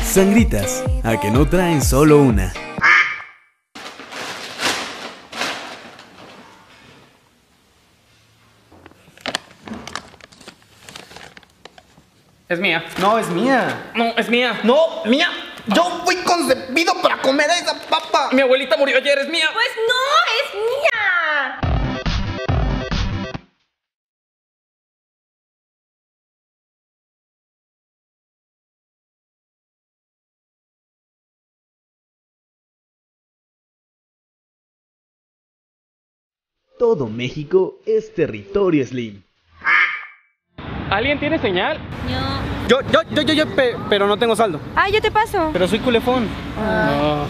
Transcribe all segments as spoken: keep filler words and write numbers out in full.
Sangritas, a que no traen solo una. Es mía. No, es mía. No, es mía. No, mía. Yo fui concebido para comer esa papa. Mi abuelita murió ayer, es mía. Pues no, es mía. Todo México es territorio Slim. ¿Alguien tiene señal? No. Yo, yo, yo, yo, yo, pe- pero no tengo saldo. Ah, yo te paso. Pero soy culefón. No.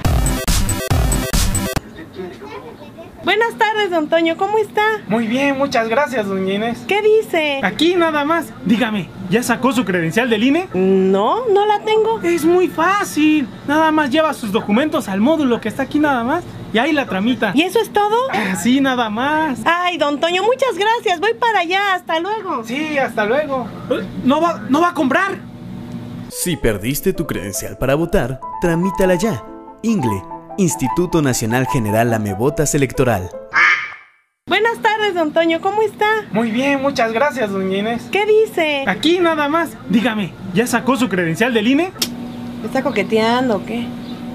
Buenas tardes, don Toño, ¿cómo está? Muy bien, muchas gracias, doña Inés. ¿Qué dice? Aquí nada más. Dígame, ¿ya sacó su credencial del I N E? No, no la tengo. Es muy fácil. Nada más lleva sus documentos al módulo que está aquí nada más y ahí la tramita. ¿Y eso es todo? Así nada más. Ay, don Toño, muchas gracias. Voy para allá. Hasta luego. Sí, hasta luego. Eh, ¿No va, no va a comprar? Si perdiste tu credencial para votar, tramítala ya. INGLE, Instituto Nacional General Lamebotas Electoral. Buenas tardes, don Toño, ¿cómo está? Muy bien, muchas gracias, doña Inés. ¿Qué dice? Aquí nada más. Dígame, ¿ya sacó su credencial del I N E? ¿Me está coqueteando o qué?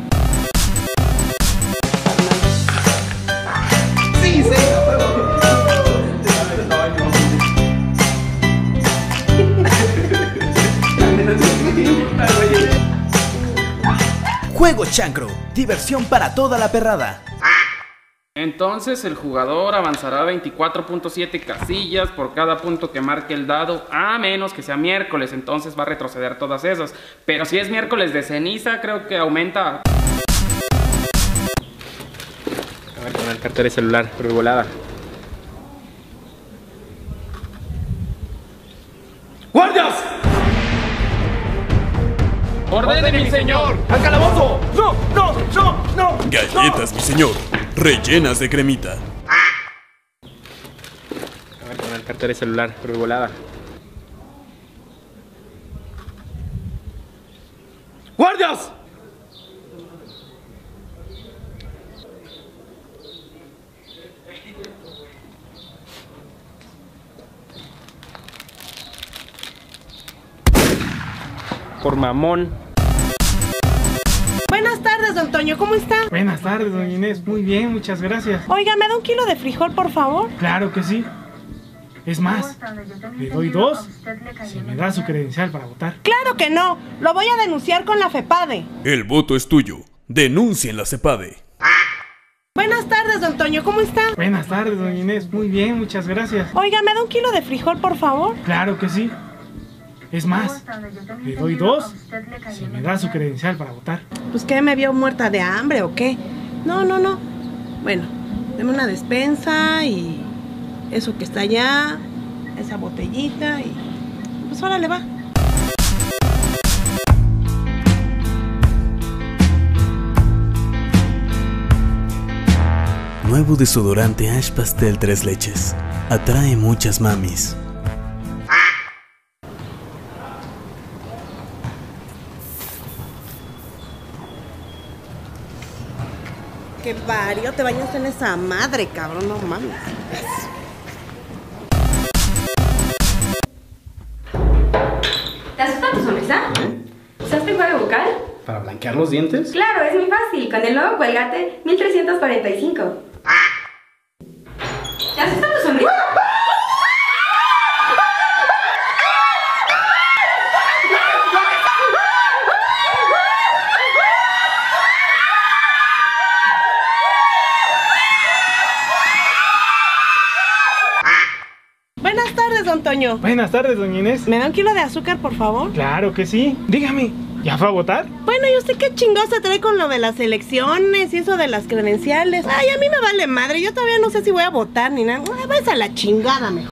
Sí, sí. Juego Chancro, diversión para toda la perrada. Entonces el jugador avanzará veinticuatro punto siete casillas por cada punto que marque el dado, a menos que sea miércoles, entonces va a retroceder todas esas. Pero si es miércoles de ceniza, creo que aumenta. A ver, con el cartera y celular, pero volada. ¡Guardias! ¡Ordene, mi señor! ¡Al calabozo! ¡No, no, no, no! Galletas, mi señor, rellenas de cremita. A ver, con el cartera y celular, pero volada. ¡Guardias! Por mamón. Buenas tardes, don Toño, ¿cómo está? Buenas tardes, doña Inés. Muy bien, muchas gracias. Oiga, ¿me da un kilo de frijol, por favor? Claro que sí. Es más, le doy dos si me da su credencial para votar. Claro que no. Lo voy a denunciar con la FEPADE. El voto es tuyo. Denuncien la CEPADE. Buenas tardes, don Toño, ¿cómo está? Buenas tardes, doña Inés. Muy bien, muchas gracias. Oiga, ¿me da un kilo de frijol, por favor? Claro que sí. Es más, le doy dos si me da su credencial para votar. Pues, ¿qué? ¿Me vio muerta de hambre o qué? No, no, no. Bueno, deme una despensa y eso que está allá, esa botellita y pues órale va. Nuevo desodorante Ash Pastel tres leches. Atrae muchas mamis. Qué vario, te bañaste en esa madre, cabrón, no mames. ¿Te asusta tu sonrisa? ¿Usaste enjuague bucal? ¿Para blanquear los dientes? Claro, es muy fácil. Con el nuevo Colgate mil trescientos cuarenta y cinco. ¿Te asusta tu sonrisa? Buenas tardes, don Toño. Buenas tardes, doña Inés. ¿Me da un kilo de azúcar, por favor? Claro que sí. Dígame, ¿ya fue a votar? Bueno, ¿y usted qué chingón se trae con lo de las elecciones y eso de las credenciales? Ay, a mí me vale madre. Yo todavía no sé si voy a votar ni nada. Ay, váyase a la chingada mejor.